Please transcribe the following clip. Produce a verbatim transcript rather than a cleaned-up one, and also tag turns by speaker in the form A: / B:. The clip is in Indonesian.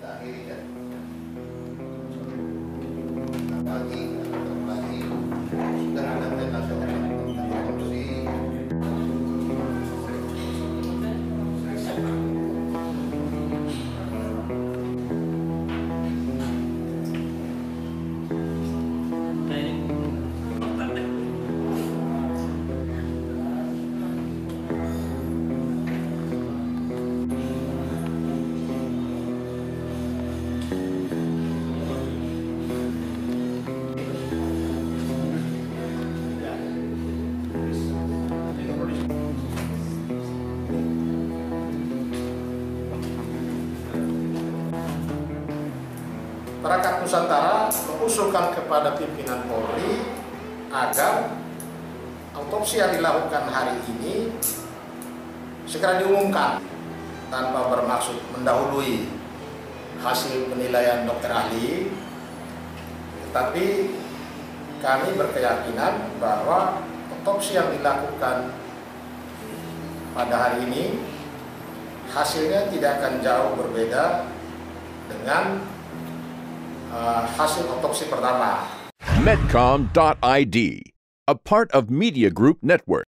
A: Masyarakat Nusantara mengusulkan kepada pimpinan Polri agar autopsi yang dilakukan hari ini segera diumumkan tanpa bermaksud mendahului hasil penilaian dokter ahli, tetapi kami berkeyakinan bahwa autopsi yang dilakukan pada hari ini hasilnya tidak akan jauh berbeda dengan uh, hasil autopsi pertama.
B: Medcom dot I D, a part of Media Group Network.